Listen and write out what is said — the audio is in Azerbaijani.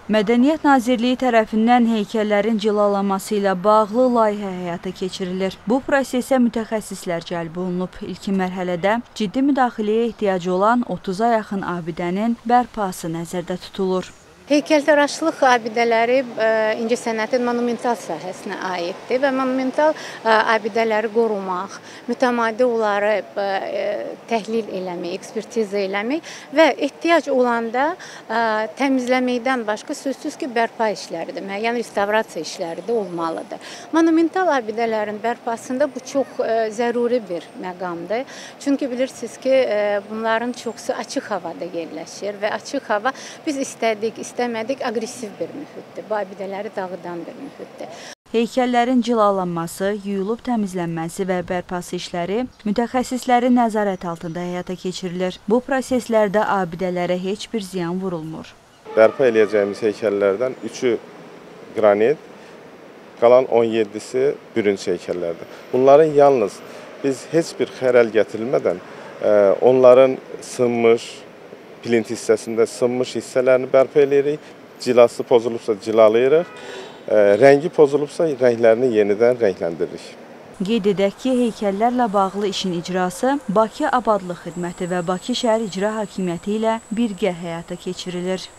Mədəniyyət Nazirliyi tərəfindən heykəllərin cilalanması ilə bağlı layihə həyata keçirilir. Bu prosesə mütəxəssislər cəlb olunub. İlkin mərhələdə ciddi müdaxiləyə ehtiyacı olan 30-a yaxın abidənin bərpası nəzərdə tutulur. Heykəltaraşlıq abidələri incəsənətin monumental sahəsinə aiddir və monumental abidələri qorumaq, mütəmadi onları təhlil eləmək, ekspertiza eləmək və ehtiyac olanda təmizləməkdən başqa sözsüz ki, bərpa işləridir, müəyyən restavrasiya işləri də olmalıdır. Monumental abidələrin bərpasında bu çox zəruri bir məqamdır. Çünki bilirsiniz ki, bunların çoxsu açıq havada yerləşir və açıq hava biz istəmədik aqressiv bir mühitdir. Bu abidələri dağıdan bir mühitdir. Heykəllərin cilalanması, yuyulub təmizlənməsi və bərpası işləri mütəxəssislərin nəzarət altında həyata keçirilir. Bu proseslərdə abidələrə heç bir ziyan vurulmur. Bərpa eləyəcəyimiz heykəllərdən 3-ü qranit, qalan 17-si bürünc heykəllərdir. Bunların yalnız biz heç bir xərəl gətirilmədən onların sınmış, plint hissəsində sınmış hissələrini bərpa edirik, cilası pozulubsa cilalayırıq, rəngi pozulubsa rənglərini yenidən rəngləndiririk. Qeyd edək ki, heykəllərlə bağlı işin icrası Bakı Abadlıq Xidməti və Bakı Şəhər İcra Hakimiyyəti ilə birgə həyata keçirilir.